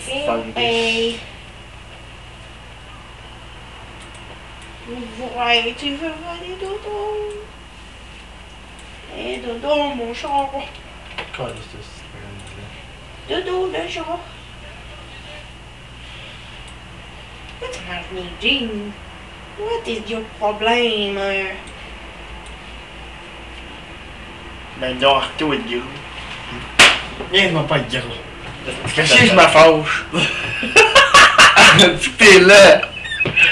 Hey. Ouais, tu veux aller dodo? Eh, dodo, mon chat. Dodo, le chat. What's happening, Jean? What is your problem? Ben, dors-toi de gros. Viens-moi pas de gros. Caché, je me fâche. T'es là.